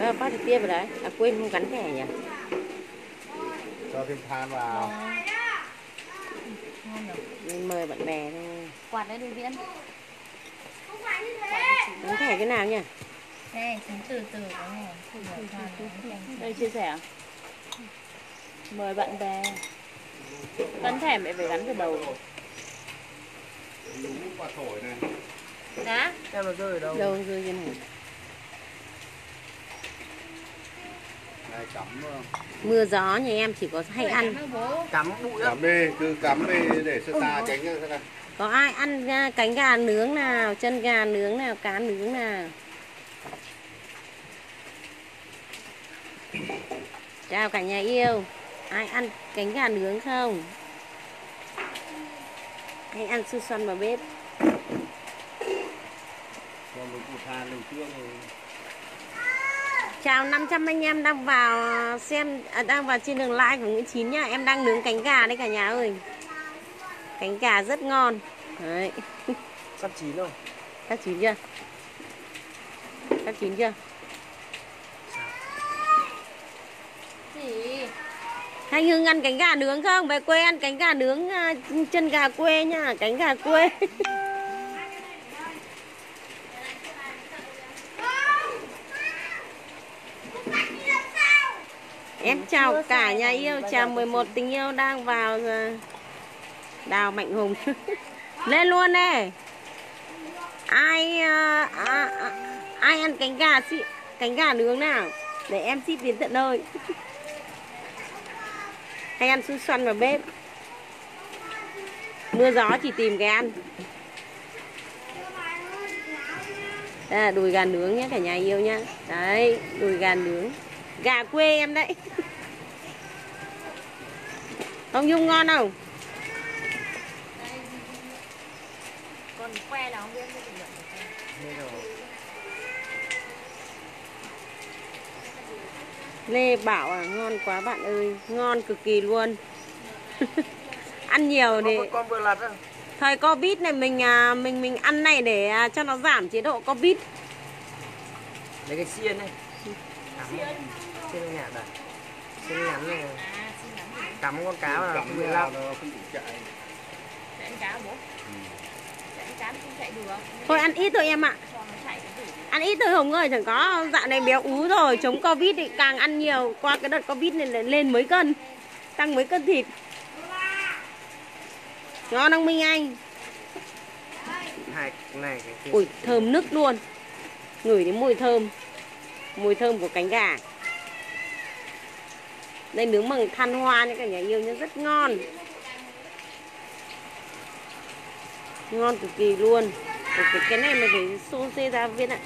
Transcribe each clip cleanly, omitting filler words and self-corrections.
Phát trực tiếp vào đấy. À quên không gắn thẻ nhỉ? Cho thêm than vào. Mình mời bạn bè thôi. Quạt đấy Đùi Viễn. Gắn thẻ cái nào nhỉ? Đây, chúng từ có Đây chia sẻ. Mời bạn bè. Gắn thẻ mẹ phải gắn từ đầu. Đúng quả thổi này. Đá. Em nó rơi ở đâu? Đâu rơi trên này. Này cắm Mưa gió nhà em chỉ có hay ăn. Cắm bụi cắm đi, cứ cắm đi để xa xa tránh ra này. Có ai ăn cánh gà nướng nào, chân gà nướng nào, cá nướng nào. Chào cả nhà yêu. Ai ăn cánh gà nướng không? Hay ăn su xoăn vào bếp. Còn một củ than lên trước rồi. Chào 500 anh em đang vào xem, đang vào trên đường live của Nguyễn Chín nhá. Em đang nướng cánh gà đấy cả nhà ơi. Cánh gà rất ngon. Đấy. sắp chín rồi. Sắp chín chưa? Sắp chín chưa? Gì? Thanh Hưng ăn cánh gà nướng không? Về quê ăn cánh gà nướng, chân gà quê nhá, cánh gà quê. Em chào cả nhà yêu, chào 11 tình yêu đang vào Đào Mạnh Hùng. Lên luôn đây. Ai ăn cánh gà nướng nào để em ship đến tận nơi. Hay ăn su xoăn vào bếp. Mưa gió chỉ tìm cái ăn. Đây là đùi gà nướng nhé cả nhà yêu nhá. Đấy, đùi gà nướng. Gà quê em đấy. Không Nhung ngon không? Còn que là không biết cái gì vậy. Lê bảo à, ngon quá bạn ơi, ngon cực kỳ luôn. Ăn nhiều thì Con vừa lặt á. thời Covid này mình ăn này để cho nó giảm chế độ Covid. Lấy cái xiên này. Xiên nhạt à? Xiên ngắn này. Cắm con cá vào là không bị lắm. Nó không bị chạy. Để ăn cá bố. Để ăn cá nó không chạy được. Thôi ăn ít thôi em ạ. Cho nó chạy cái đủ. Ăn ít thôi Hồng ơi, chẳng có dạo này béo ú rồi, chống Covid thì càng ăn nhiều, qua cái đợt Covid này lên mấy cân, tăng mấy cân thịt. Ngon không Minh Anh? Hai này cái kia. Ui, thơm nức luôn. Ngửi đến mùi thơm của cánh gà. Đây nướng bằng than hoa nha cả nhà yêu nhá, rất ngon. Ngon cực kỳ luôn. Cái này mà phải xô xê ra viên ạ.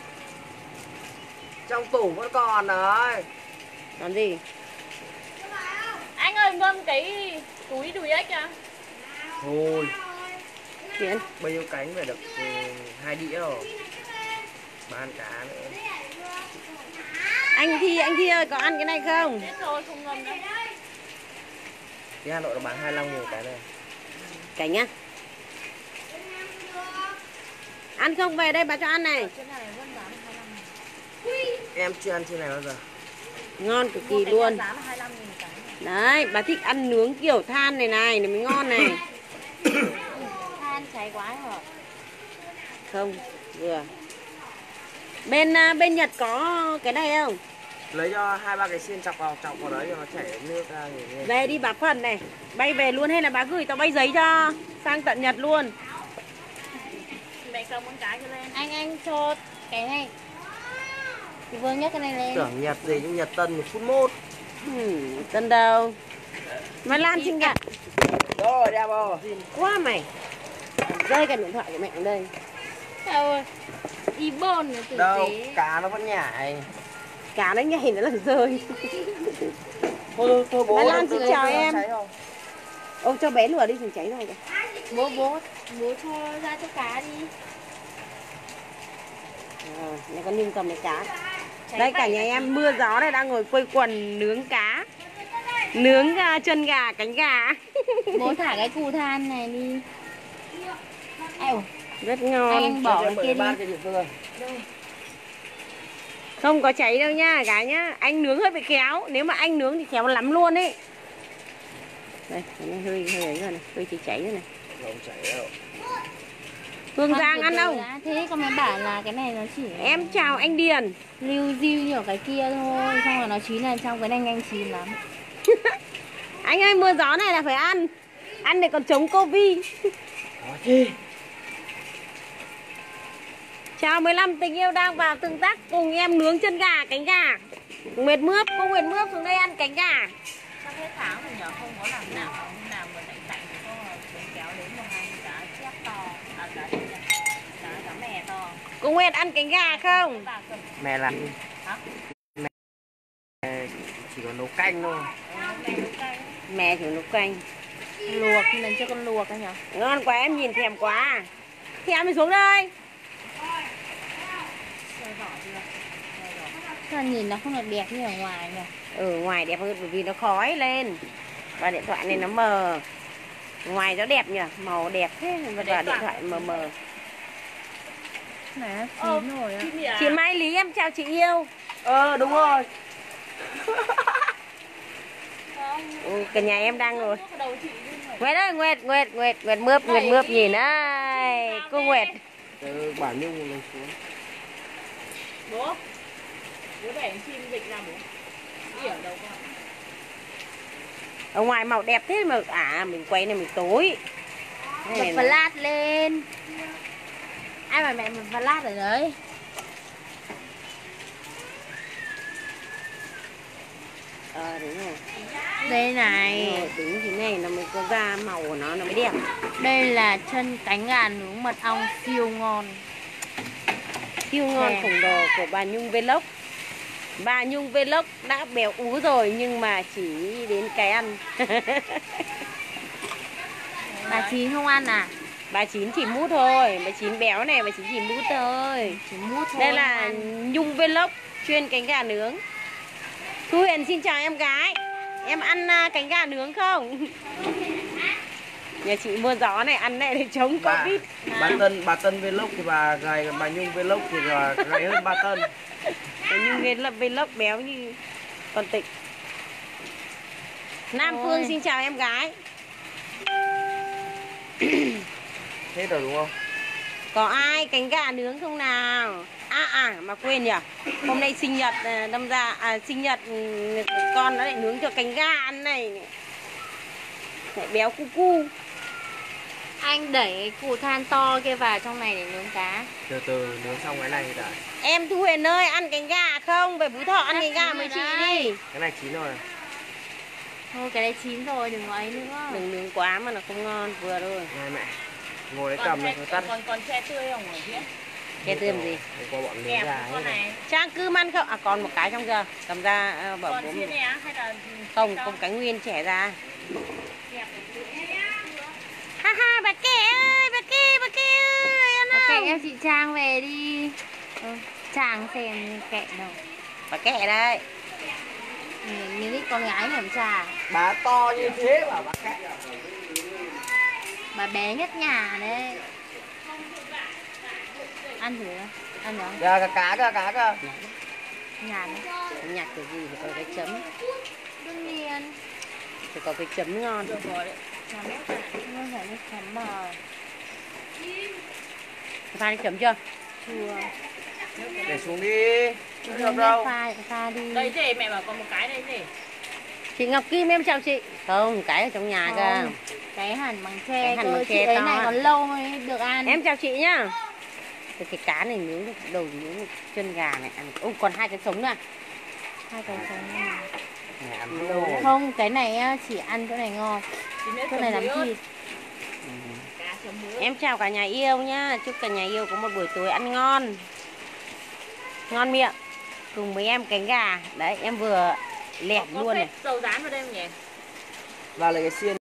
Trong tủ vẫn còn đấy. Còn gì? Anh ơi ngâm cái túi đùi ếch à? Thôi. Chuyện. Bao nhiêu cánh phải được 2 đĩa rồi. Bán cá nữa. Anh Thi ơi, có ăn cái này không? Biết rồi, không ngâm đâu. Cái Hà Nội nó bán 25 nghìn cái này. Cảnh nhá. Ăn không về đây bà cho ăn này. Cái này vẫn bán 25.000. Em chưa ăn trên này bao giờ. Ngon cực kỳ luôn. Giá là 25.000 cái. Đấy, bà thích ăn nướng kiểu than này này mới ngon này. Than cháy quá hả? Không, vừa. Bên Nhật có cái này không? Lấy cho 2-3 cái xiên chọc vào đấy cho nó chảy nước ra thì Về đi bà Phần này. Bay về luôn hay là bà gửi tao bay giấy cho sang tận Nhật luôn. Mẹ cầm con cái cho lên. Anh cho cái này. Thì Vương nhấc cái này lên. tưởng Nhật gì nhưng Nhật Tân 1 phút 1. Tân đâu? Mà Lan xinh gà. Rồi đẹp rồi. Quá mày. Rơi cả điện thoại của mẹ ở đây. Sao ơi? Đi bồn nữa tử Đâu, tế. cá nó vẫn nhảy. Cá nó nhảy nó là rơi. Thôi bố. Bà Lan xin chào em. Ông cho bé lửa đi thì cháy rồi kìa. Bố cho ra cho cá đi. Này con Nhung cầm cái cá. Đây cả nhà em mưa gió này đang ngồi quây quần nướng cá. Nướng chân gà, cánh gà. Bố thả cái củ than này đi. Rất ngon. Anh bỏ cái kia đi. Cái địa phương. Không có cháy đâu nha cả nhá. Anh nướng hơi bị khéo. Nếu mà anh nướng thì khéo lắm luôn ấy. Đây, cái này hơi ấy rồi này, hơi chỉ cháy rồi này. Không chảy đâu. Hương Giang ăn không? Thế con mới bảo là cái này nó chỉ Em chào anh Điền. lưu diêu như ở cái kia thôi, xong rồi nó chín là trong cái này nhanh chín lắm. Anh ơi, mưa gió này là phải ăn. Ăn để còn chống Covid. Đó chứ. Chào 15 tình yêu đang vào tương tác cùng em nướng chân gà, cánh gà. Nguyệt Mướp, cô Nguyệt Mướp xuống đây ăn cánh gà. Trong hết tháng thì nhờ không có làm nào mà lạnh lạnh thì có kéo đến một hai cá chép to, cá mè to. Cô Nguyệt ăn cánh gà không? Mẹ làm Hả? mẹ chỉ có nấu canh thôi. Mẹ chỉ nấu canh. Luộc nên cho con luộc anh nhở? Ngon quá, em nhìn thèm quá. Thèm thì xuống đây. Sao nhìn nó không được đẹp như ở ngoài nhỉ? Ừ, ngoài đẹp hơn bởi vì nó khói lên. Và điện thoại này nó mờ. Ngoài nó đẹp nhỉ, màu đẹp thế và điện thoại mờ mờ. Này nó chín rồi á. Chị Mai Lý em chào chị yêu. Đúng rồi. Ừ, cả nhà em đang ngồi. Nguyệt ơi, Nguyệt Mướp nhìn đây. Cô Nguyệt. Từ Bảo Nhung lên xuống. Bố để chim dịch ra bố. Đi ở đâu con? Ở ngoài màu đẹp thế mà mình quay này mình tối. Bật flash lên. Ai mà mẹ bật flash ở đấy. Đúng rồi. Đây này. Đúng thế này nó mới có ra màu của nó mới đẹp. Đây là chân cánh gà nướng mật ong siêu ngon. Siêu ngon khổng lồ của bà Nhung Vlog. Bà Nhung Vlog đã béo ú rồi nhưng mà chỉ đến cái ăn. Bà Chín không ăn à? Bà Chín chỉ mút thôi, bà Chín béo này, bà Chín chỉ mút thôi. Chỉ mút thôi. Đây là Nhung Vlog chuyên cánh gà nướng. Thu Huyền xin chào em gái. Em ăn cánh gà nướng không? Nhà chị mưa gió này ăn này để chống Covid. Bà Tân Vlog thì bà gầy, còn bà Nhung Vlog thì bà gầy hơn bà Tân. Bà Nhung Vlog béo như con Tịnh. Nam Phương xin chào em gái. Hết rồi đúng không? Có ai cánh gà nướng không nào? Mà quên nhỉ. Hôm nay sinh nhật đâm ra sinh nhật con nó lại nướng cho cánh gà ăn này. Lại béo cu cu. Anh đẩy cái củ than to kia vào trong này để nướng cá. Từ từ nướng xong cái này đã. Em Thu Huyền ơi, ăn cánh gà không? Về Phú Thọ ăn cánh gà với chị đi. Cái này chín rồi. Thôi cái đấy chín rồi, đừng có ấy nữa. Đừng nướng quá mà nó không ngon, vừa thôi. Này mẹ. Ngồi đấy cầm này tắt. Còn tre tươi không ở phía? Che tươm gì? Để qua bọn nướng gà con này. này. Trang cư ăn không? Còn một cái trong kia. Cầm ra bảo Còn bố phía mình. này á hay là Không cái nguyên trẻ ra. Ha ha, bà Kẻ ơi, bà Kẻ ơi, ăn ok không? em chị Trang về đi. Trang xem kệ đâu. Bà Kẻ đây. Những cái con gái làm trà. Bà to như thế mà bà khác. Bà bé nhất nhà đấy. Ăn thử đó. Ăn được không? Kìa cá kìa. Nhạt đấy. Nhặt cái gì thì có cái chấm. Đương nhiên. Thì có cái chấm ngon. Chấm nó phải nước chấm bò. Pha chấm chưa? Chua. Để xuống đi. Không được đâu. Pha đi. Đây thế mẹ bảo còn một cái đây thế. Chị Ngọc Kim em chào chị. Không, cái ở trong nhà cơ. Cái hẳn bằng tre Cái hẳn cơ. bằng Chị tre ấy to. này còn lâu mới được ăn. Em chào chị nhá. Cái cá này nướng được đầu nướng chân gà này ăn. Còn hai cái sống nữa. Hai cái sống này. Mẹ ăn lâu. Không, cái này á, chỉ ăn chỗ này ngon. Chỗ này làm thịt. Em chào cả nhà yêu nhá. Chúc cả nhà yêu có một buổi tối ăn ngon. Ngon miệng. Cùng với em cánh gà. Đấy em vừa lẹt luôn này. Dầu rán vào đây không nhỉ? Và lấy cái xiên